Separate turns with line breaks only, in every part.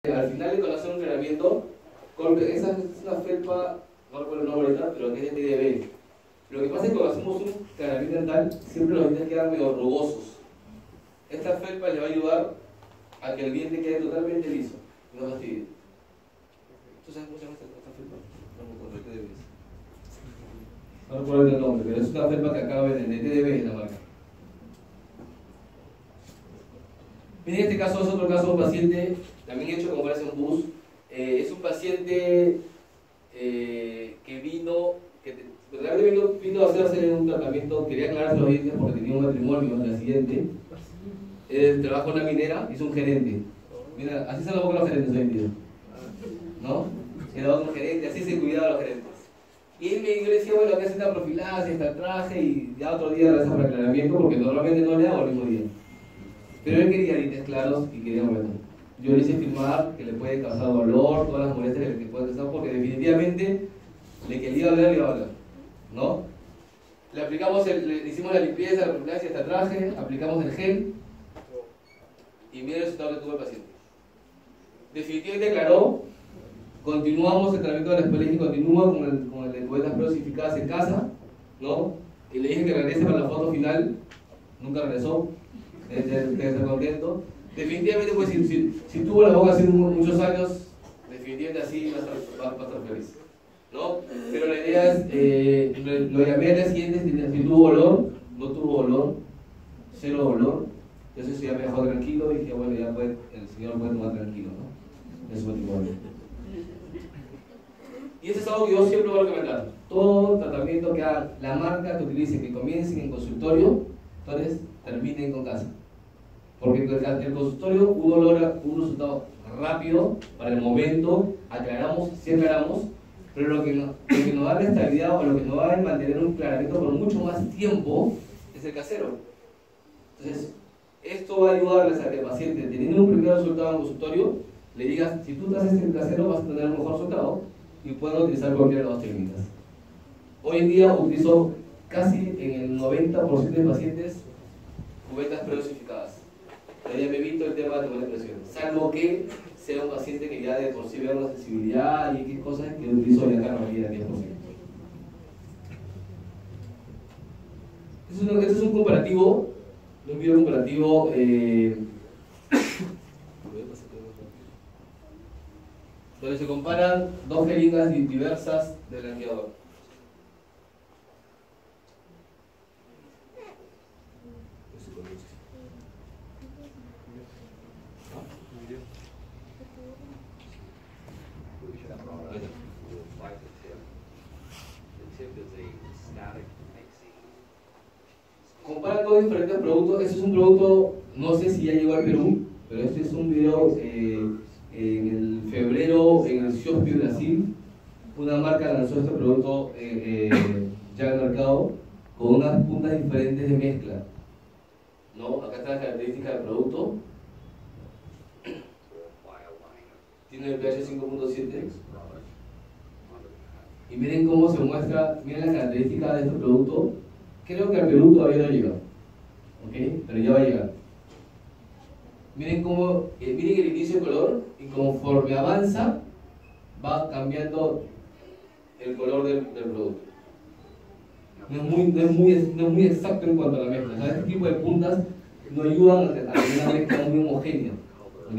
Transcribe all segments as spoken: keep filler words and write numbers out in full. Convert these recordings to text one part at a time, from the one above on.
Al final, cuando hacen un entrenamiento, esa es una felpa, no recuerdo el nombre ahorita, pero que es de T D B. Lo que pasa es que cuando hacemos un entrenamiento dental, siempre los dientes quedan medio rugosos. Esta felpa le va a ayudar a que el diente quede totalmente liso, no fastidie. ¿Tú sabes cómo se llama esta felpa? No me acuerdo, T D B. No recuerdo el nombre, pero es una felpa que acaba en el T D B, es la marca. En este caso es otro caso de un paciente, también hecho como parece un bus. Eh, es un paciente eh, que vino, que realmente vino, vino a hacerse un tratamiento, quería aclararse los dientes porque tenía un matrimonio en el accidente. Él trabajó en una minera, hizo un gerente. Mira, así se lo buscan los gerentes hoy en día, ¿no? Era un gerente, así se cuidaba a los gerentes. Y él me, yo le decía, bueno, acá está esta profilaxis, está el traje, y ya otro día regresa para aclaramiento, porque normalmente no le hago el mismo día. Pero él quería dientes claros y quería, bueno, yo le hice firmar que le puede causar dolor, todas las molestias que le puede causar, porque definitivamente le quería doler, le iba a doler, ¿no? Le aplicamos, el, le hicimos la limpieza, la profilaxis, hasta el traje, aplicamos el gel, y mira el resultado que tuvo el paciente. Definitivamente aclaró, continuamos el tratamiento de la espelegia y continúa con el, con el de cubetas plosificadas en casa, ¿no? Y le dije que regrese para la foto final, nunca regresó. Debe estar contento. Definitivamente, pues, si, si, si tuvo la boca hace muchos años, definitivamente así va a estar, va, va a estar feliz, ¿no? Pero la idea es, eh, lo, lo llamé al día siguiente, si, si tuvo dolor, no tuvo dolor, cero dolor. Entonces ya me dejó tranquilo y dije, bueno, ya puede, el señor puede tomar tranquilo, ¿no? Es su matrimonio. Y eso es algo que yo siempre voy a recomendar. Todo tratamiento que haga la marca que utilicen, que comiencen en consultorio, entonces terminen con casa. Porque el consultorio uno logra un resultado rápido para el momento, aclaramos, sí aclaramos, pero lo que, nos, lo que nos da la estabilidad o lo que nos va a mantener un aclaramiento por mucho más tiempo es el casero. Entonces, esto va a ayudarles a que el paciente, teniendo un primer resultado en consultorio, le digas, si tú te haces el casero vas a tener un mejor resultado y pueden utilizar cualquiera de las dos técnicas. Hoy en día utilizo casi en el noventa por ciento de pacientes cubetas predosificadas. Pero ya me evito el tema de tomar impresión, salvo que sea un paciente que ya de por sí vea una sensibilidad y qué cosas que utilizo ya acá en la diez por ciento. Este es un, este es un comparativo, un video comparativo eh, donde se comparan dos jeringas diversas del blanqueador. Comparan dos diferentes productos. Este es un producto, no sé si ya llegó al Perú, pero este es un video eh, en el febrero en el Xiospi, Brasil. Una marca lanzó este producto eh, eh, ya en el mercado con unas puntas diferentes de mezcla, ¿no? Acá está la característica del producto. Tiene el pH cinco punto siete. Y miren cómo se muestra, miren las características de este producto. Creo que al Perú todavía no llega, ¿ok? Pero ya va a llegar. Miren cómo, eh, miren el inicio de color y conforme avanza va cambiando el color del, del producto. No es, muy, no, es muy, no es muy exacto en cuanto a la mezcla. O sea, este tipo de puntas no ayudan a tener una mezcla muy homogénea, ¿ok?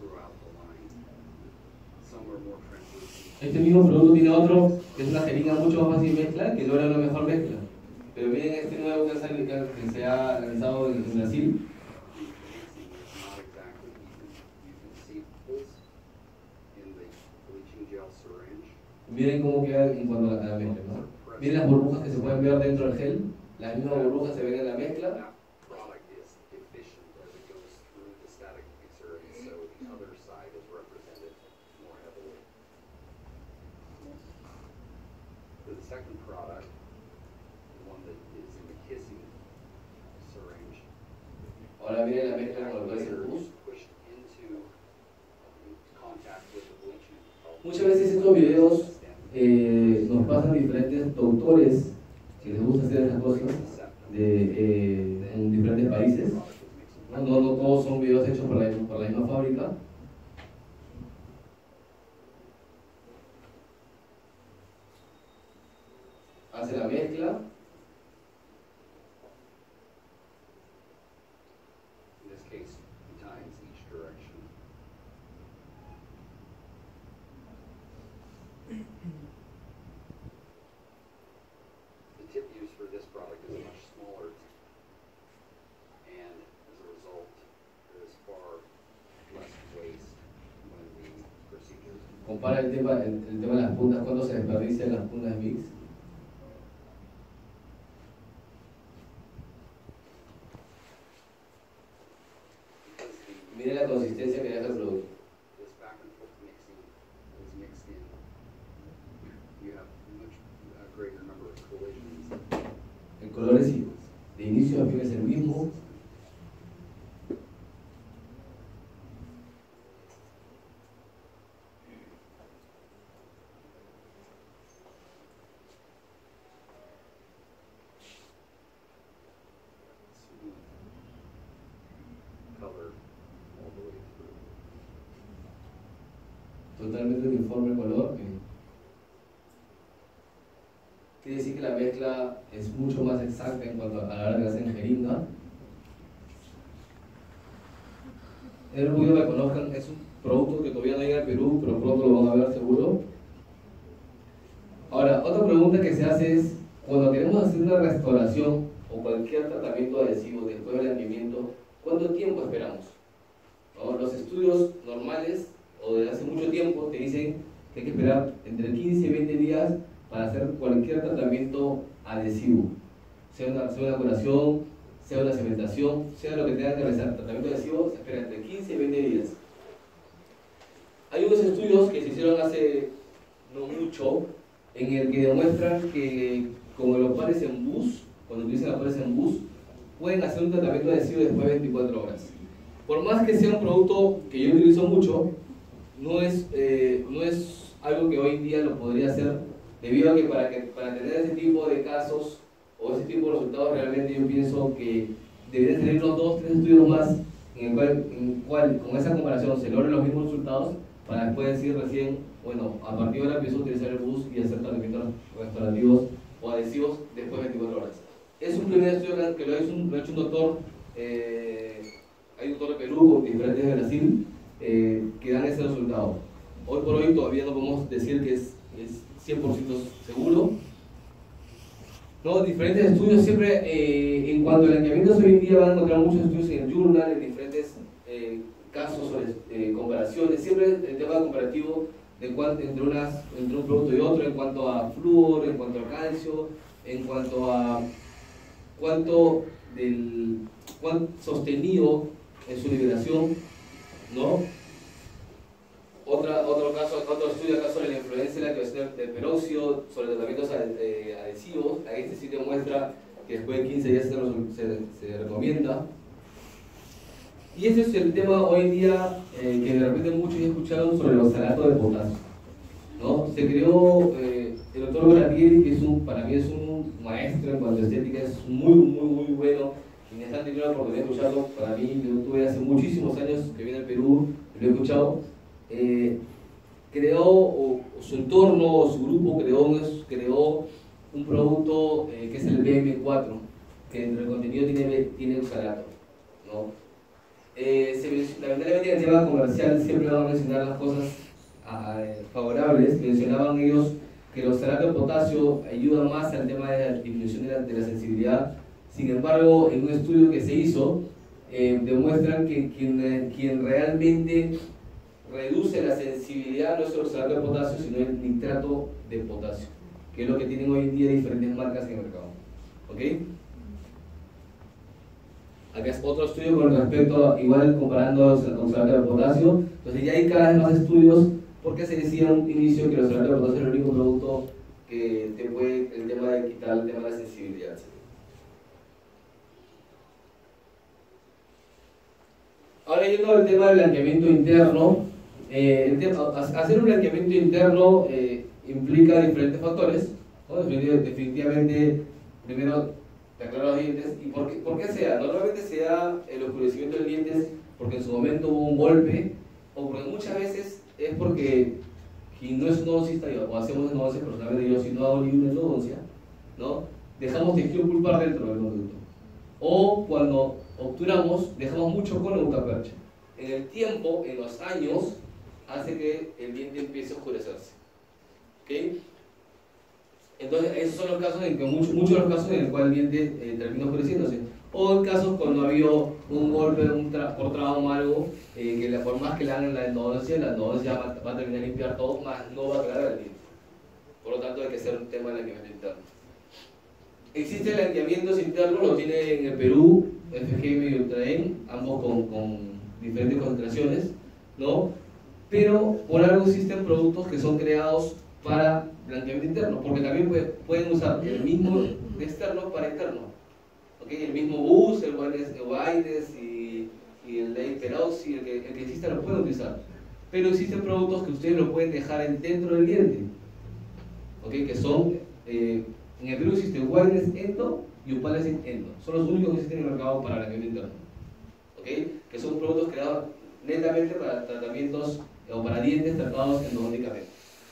Este mismo producto tiene otro que es una jeringa mucho más fácil de mezcla, que logra una mejor mezcla. Pero miren este nuevo que, que se ha lanzado en, en Brasil. Miren cómo queda en cuanto a la mezcla, ¿no? Miren las burbujas que se pueden ver dentro del gel. Las mismas burbujas se ven en la mezcla. Ahora miren la mezcla con lo que es el bus. Muchas veces estos videos eh, nos pasan diferentes doctores que les gusta hacer estas cosas de, eh, en diferentes países. No, no, no todos son videos hechos por la, por la misma fábrica. hace la mezcla.
In this case, times each direction. The tip used for this product is much smaller, and as a result, there is far less waste when the procedures.
Compara el tema, el, el tema de las puntas, cuando se desperdician las puntas de mix. Mire la consistencia que deja el producto.
This back and forth mixing is mixed in. You have much uh, greater number of collisions.
El color es de inicio a fin es el mismo.
Color all the way through.
Totalmente uniforme el color. Quiere decir que la mezcla es mucho más exacta en cuanto a la hora de hacer en jeringa. El orgullo que conozcan es un producto que todavía no llega al Perú, pero pronto lo van a ver seguro. Ahora, otra pregunta que se hace es, cuando queremos hacer una restauración o cualquier tratamiento adhesivo después del blanqueamiento, ¿cuánto tiempo esperamos? ¿No? Los estudios normales o de hace mucho tiempo te dicen que hay que esperar entre quince y veinte días para hacer cualquier tratamiento adhesivo, sea una, sea una curación, sea una cementación, sea lo que tenga que realizar. Tratamiento adhesivo se espera entre quince y veinte días. Hay unos estudios que se hicieron hace no mucho en el que demuestran que con los pares en bus, cuando utilizan los pares en bus, pueden hacer un tratamiento adhesivo después de veinticuatro horas. Por más que sea un producto que yo utilizo mucho, no es, eh, no es algo que hoy en día lo podría hacer, debido a que para, que para tener ese tipo de casos o ese tipo de resultados, realmente yo pienso que deberían tener unos dos, tres estudios más en el cual, en el cual con esa comparación se logren los mismos resultados, para después decir recién, bueno, a partir de ahora empiezo a utilizar el bus y hacer tratamientos restaurativos o adhesivos después de veinticuatro horas. Es un primer estudio que lo ha hecho un, lo ha hecho un doctor, eh, hay un doctor de Perú, diferentes de Brasil, eh, que dan ese resultado. Hoy por hoy todavía no podemos decir que es, es cien por ciento seguro. ¿No? Diferentes estudios siempre, eh, en cuanto al blanqueamiento hoy en día van a encontrar muchos estudios en el journal, en diferentes eh, casos sobre eh, comparaciones, siempre el tema comparativo de cuánto, entre, unas, entre un producto y otro, en cuanto a flúor, en cuanto a calcio, en cuanto a cuánto del cuán sostenido en su liberación, ¿no? Otra, otro caso, otro estudio acá sobre la influencia de la activación del peróxido, sobre tratamientos adhesivos. Ahí este sí demuestra que después de quince días se, se, se recomienda. Y ese es el tema hoy en día, eh, que de repente muchos ya escucharon sobre los salatos de potasio, ¿no? Se creó, eh, el doctor Gratieri, que es un, para mí es un maestro en cuanto a estética, es muy, muy, muy bueno. Y me han tenido la oportunidad de escucharlo. Para mí, yo tuve hace muchísimos años que viene al Perú, lo he escuchado. Eh, creó, o, o su entorno, o su grupo creó un, creó un producto eh, que es el B M cuatro, que dentro del contenido tiene, tiene oxalato, ¿no? Eh, se, lamentablemente en el tema comercial siempre van a mencionar las cosas a, eh, favorables. Mencionaban ellos que el oxalato de potasio ayuda más al tema de la disminución de la, de la sensibilidad. Sin embargo, en un estudio que se hizo, eh, demuestran que quien, eh, quien realmente reduce la sensibilidad no es el oxalato de potasio, sino el nitrato de potasio, que es lo que tienen hoy en día diferentes marcas en el mercado. ¿Ok? Acá es otro estudio con respecto, a, igual comparando el oxalato de potasio. Entonces ya hay cada vez más estudios, porque se decía en un inicio que el oxalato de potasio es el único producto que te puede, el tema de quitar el tema de la sensibilidad. Ahora yendo al tema del blanqueamiento interno, eh, el tema, hacer un blanqueamiento interno eh, implica diferentes factores, ¿no? Definitivamente, primero te aclaro los dientes. ¿Y por qué, por qué se da? Normalmente se da el oscurecimiento de dientes porque en su momento hubo un golpe, o porque muchas veces es porque quien no es endodoncista, o hacemos endodoncia, personalmente yo si no hago ni una endodoncia, ¿no? Dejamos tejido pulpar dentro del conducto. O cuando obturamos, dejamos mucho cono Gutapercha. En el tiempo, en los años, hace que el diente empiece a oscurecerse. ¿Okay? Entonces, esos son los casos en que muchos, muchos de los casos en el cual el diente eh, termina oscureciéndose. O en casos cuando ha habido un golpe un tra por trauma o algo, eh, que la, por más que le hagan la endodoncia, la endodoncia va, va a terminar de limpiar todo, más no va a aclarar el diente. Por lo tanto, hay que hacer un tema de blanqueamiento interno. Existe blanqueamientos internos, lo tiene en el Perú, F G M y Ultraden, ambos con, con diferentes concentraciones, ¿no? Pero por algo existen productos que son creados para blanqueamiento interno, porque también puede, pueden usar el mismo de externo para interno. ¿Okay? El mismo bus, el Wines y, y el de Peroxy, el que, el que exista lo pueden utilizar. Pero existen productos que ustedes lo pueden dejar en, dentro del diente, ¿okay? Que son, eh, en el Perú existen Wines Endo y Upales Endo. Son los únicos que existen en el mercado para blanqueamiento interno. ¿Okay? Que son productos creados netamente para tratamientos o para dientes tratados endodónicamente.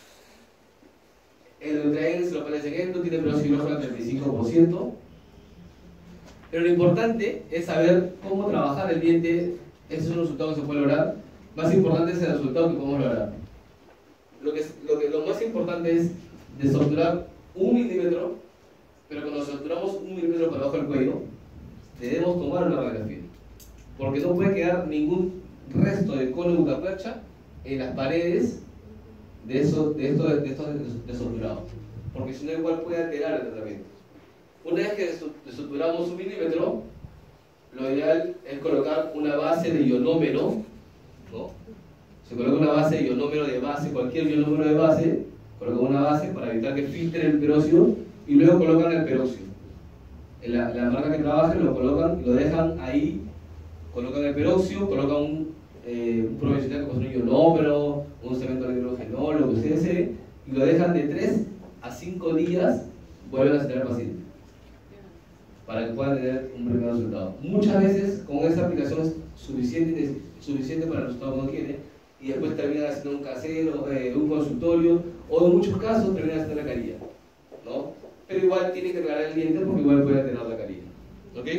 El Ultraden se lo parece en Endo, tiene peroxidrosa al treinta y cinco por ciento. Pero lo importante es saber cómo trabajar el diente. Ese es un resultado que se puede lograr. Más importante es el resultado que podemos lograr. Lo, que, lo, que, lo más importante es desobturar un milímetro, pero cuando desobturamos un milímetro para abajo del cuello, debemos tomar una radiografía. Porque no puede quedar ningún resto de cono Gutapercha en las paredes de, eso, de, esto, de estos desobturados. Porque si no, igual puede alterar el tratamiento. Una vez que desobturamos un milímetro, lo ideal es colocar una base de ionómero, ¿no? Se coloca una base de ionómero de base, cualquier ionómero de base, coloca una base para evitar que filtre el peróxido y luego colocan el peróxido. En la, la marca que trabajen lo colocan, lo dejan ahí, colocan el peróxido, colocan un, eh, un profesional que posee un ionómero, un cemento de hidrogenol, lo que ustedes deseen, y lo dejan de tres a cinco días, vuelven a tener al paciente, para que puedan tener un primer resultado. Muchas veces con esa aplicación es suficiente, suficiente para el resultado que uno quiere, y después terminan haciendo un casero, eh, un consultorio, o en muchos casos terminan haciendo la carilla, ¿no? Pero igual tiene que aclarar el diente porque igual puede tener la carilla. ¿Ok?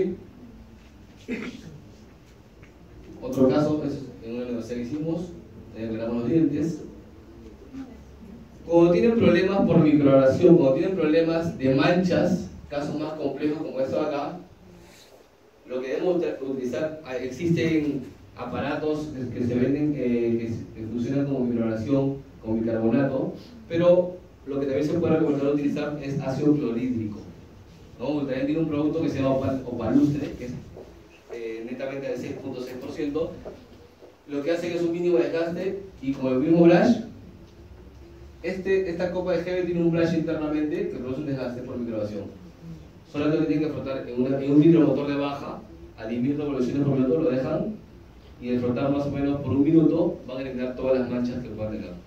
Otro caso es en una universidad que hicimos, eh, aclaramos los dientes. Cuando tienen problemas por microabrasión, cuando tienen problemas de manchas, casos más complejos como esto de acá, lo que debemos utilizar, existen aparatos que se venden eh, que funcionan como microabrasión, con bicarbonato, pero lo que también se puede recomendar utilizar es ácido clorhídrico, ¿no? Ultraden tiene un producto que se llama Opalustre, que es eh, netamente del seis punto seis por ciento. Lo que hace es un mínimo desgaste, y como el mismo brush, este, esta copa de gel tiene un brush internamente que produce un desgaste por microabrasión. Solamente tienen que frotar en, una, en un hidromotor de baja a diez mil revoluciones por minuto, lo dejan, y al frotar más o menos por un minuto van a eliminar todas las manchas que puedan tener.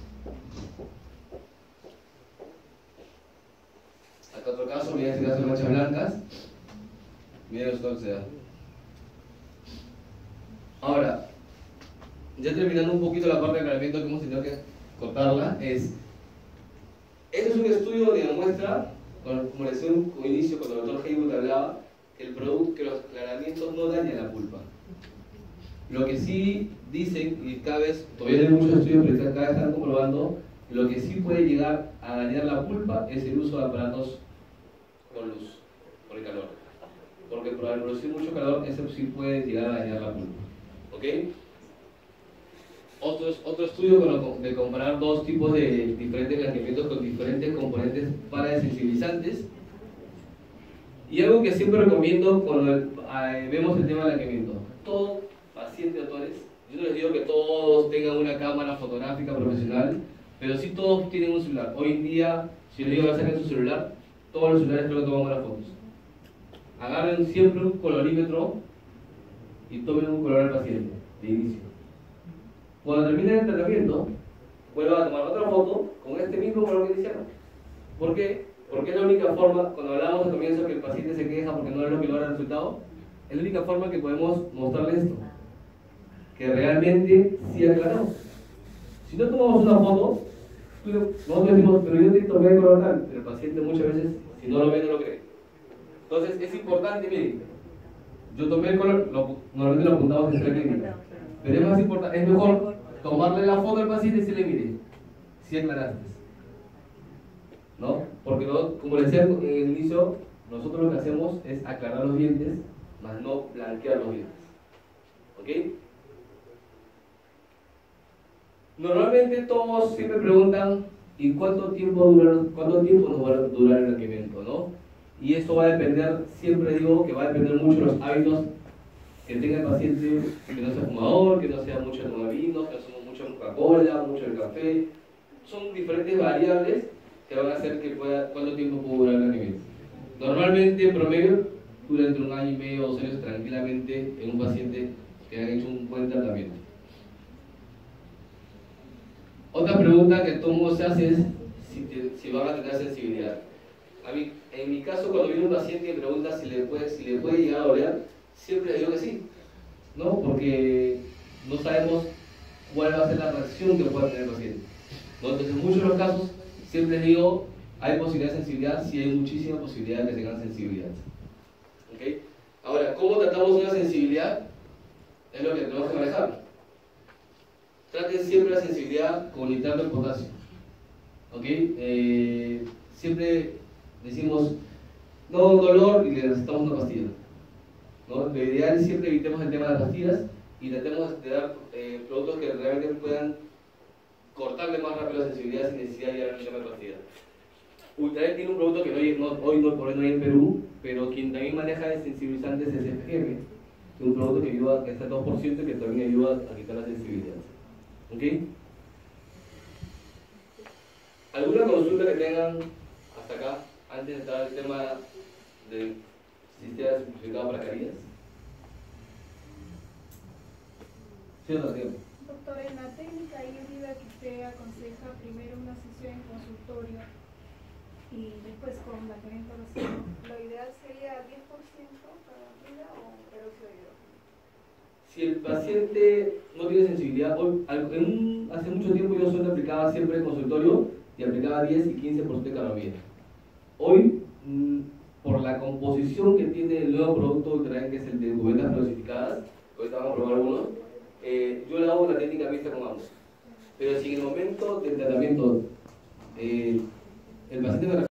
Acá otro caso, miren este caso de manchas blancas, miren los resultados que se dan. Ahora, ya terminando un poquito la parte de aclaramiento que hemos tenido que cortarla, es, este es un estudio que demuestra, como les decía un inicio cuando el doctor Haywood hablaba, que, el producto, que los aclaramientos no dañan la pulpa. Lo que sí dicen, y cada vez, todavía hay muchos estudios, pero cada vez están comprobando, lo que sí puede llegar a dañar la pulpa es el uso de aparatos con luz, por el calor. Porque por producir mucho calor, eso sí puede llegar a dañar la pulpa. ¿Ok? Otro, otro estudio de comparar dos tipos de diferentes blanqueamientos con diferentes componentes para desensibilizantes. Y algo que siempre recomiendo cuando el, eh, vemos el tema del blanqueamiento. Todo paciente, doctores, yo no les digo que todos tengan una cámara fotográfica profesional, pero sí todos tienen un celular. Hoy en día, si les digo que saquen su celular, todos los celulares creo que toman buenas fotos. Agarren siempre un colorímetro y tomen un color al paciente, de inicio. Cuando terminen el tratamiento, vuelvan a tomar otra foto con este mismo color que iniciaron. ¿Por qué? Porque es la única forma, cuando hablamos al comienzo que el paciente se queja porque no es lo que logra el resultado, es la única forma que podemos mostrarle esto, que realmente sí aclaramos. Si no tomamos una foto, nosotros decimos, pero yo te tomé de color tal, pero el paciente muchas veces, si Si no lo ve, no lo cree. Entonces es importante, miren, yo tomé el color, lo, normalmente lo apuntamos en nuestra clínica, pero es más importante, es mejor tomarle la foto al paciente y decirle, mire, si aclaraste, ¿no? Porque no, como les decía en el inicio, nosotros lo que hacemos es aclarar los dientes, más no blanquear los dientes. ¿Ok? Normalmente todos siempre preguntan, ¿y cuánto tiempo, dura, cuánto tiempo nos va a durar el blanqueamiento, no? Y eso va a depender, siempre digo que va a depender mucho de los hábitos que tenga el paciente, que no sea fumador, que no sea mucho de tomar vino, que no sea mucho de Coca-Cola, mucho de café. Son diferentes variables que van a hacer que pueda, cuánto tiempo puede durar el blanqueamiento. Normalmente, en promedio, dura entre un año y medio o dos años tranquilamente en un paciente que han hecho un buen tratamiento. Otra pregunta que todo el mundo se hace es si, te, si van a tener sensibilidad. A mí, en mi caso, cuando viene un paciente y me pregunta si le puede, si le puede llegar a doler, siempre le digo que sí, ¿no? Porque no sabemos cuál va a ser la reacción que pueda tener el paciente, ¿no? Entonces, en muchos de los casos, siempre les digo, hay posibilidad de sensibilidad, sí hay muchísima posibilidad de que tengan sensibilidad. ¿Okay? Ahora, ¿cómo tratamos una sensibilidad? Es lo que tenemos que manejar. Traten siempre la sensibilidad con nitrato de potasio. ¿Ok? Eh, siempre decimos, no dolor y le recetamos una pastilla. ¿No? Lo ideal es siempre evitemos el tema de las pastillas y tratemos de dar eh, productos que realmente puedan cortarle más rápido la sensibilidad sin necesidad de ir a la pastilla. Ultraed tiene un producto que no hay, no, hoy no, por hoy no hay en Perú, pero quien también maneja de sensibilizantes es F G M, un producto que ayuda a este dos por ciento que también ayuda a quitar la sensibilidad. ¿Ok? ¿Alguna consulta que tengan hasta acá antes de entrar al tema del sistema simplificado para carillas? ¿Sí o no, tío?
Doctor, en la técnica híbrida que usted aconseja primero una sesión en consultorio y después con blanqueamiento rosado, ¿lo ideal sería diez por ciento para arriba o peróxido de hidrógeno?
Si el paciente no tiene sensibilidad, hoy, en un, hace mucho tiempo yo solo aplicaba siempre en consultorio y aplicaba diez y quince por ciento de calorías. Hoy, mmm, por la composición que tiene el nuevo producto que es el de cubetas clasificadas, hoy vamos a probar algunos, eh, yo le hago la técnica mixta con ambos. Pero si en el momento del tratamiento eh, el paciente me